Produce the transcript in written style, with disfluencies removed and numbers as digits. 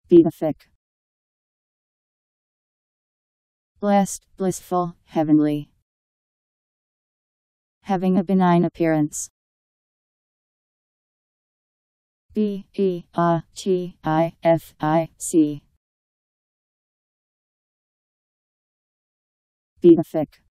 Beatific. Blessed, blissful, heavenly. Having a benign appearance. Beatific. Beatific.